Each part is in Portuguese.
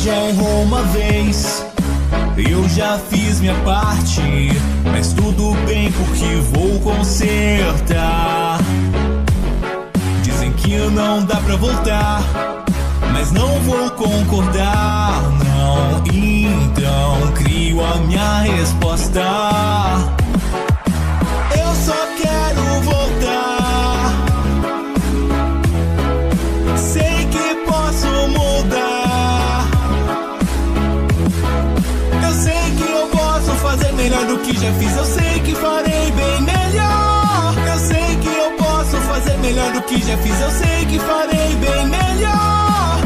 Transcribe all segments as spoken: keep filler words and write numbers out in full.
já errou uma vez, eu já fiz minha parte, mas tudo bem porque vou consertar. Dizem que não dá pra voltar, mas não vou concordar, não. Então crio a minha resposta. Eu só quero voltar. Sei que posso mudar. Eu sei que eu posso fazer melhor do que já fiz. Eu sei que farei bem melhor. Eu sei que eu posso fazer melhor do que já fiz. Eu sei que farei bem melhor.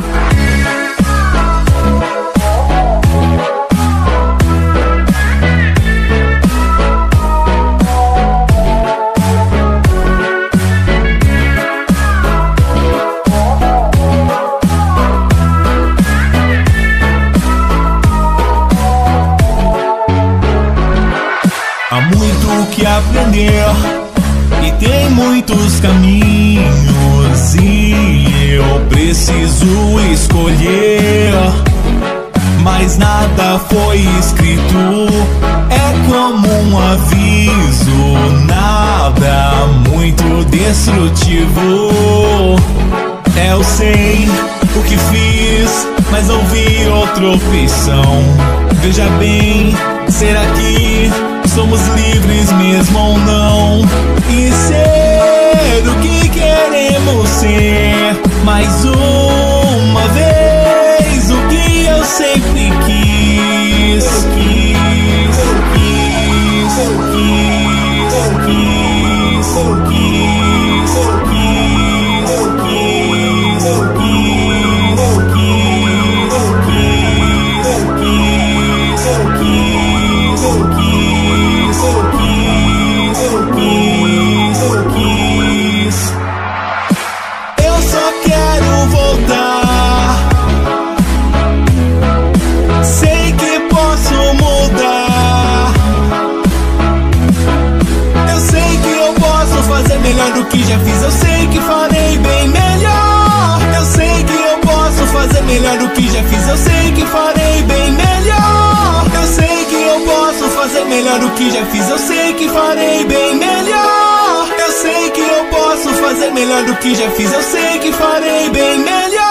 Há muito que aprender e tem muitos caminhos, e eu preciso escolher. Mas nada foi escrito, é como um aviso, nada muito destrutivo. Eu sei o que fiz, mas não vi outra opção. Veja bem, será que somos livres mesmo ou não? E ser o que queremos ser, mais uma vez, o que eu sempre quis. Quis, quis, quis, quis, quis, quis, quis, eu só quero voltar. Sei que posso mudar. Eu sei que eu posso fazer melhor do que já fiz. Eu sei que farei bem melhor. Eu sei que eu posso fazer melhor do que já fiz. Eu sei que farei bem melhor. Eu sei que eu posso fazer melhor do que já fiz. Eu sei que farei bem melhor. Eu sei que eu posso fazer melhor do que já fiz. Eu sei que farei bem melhor.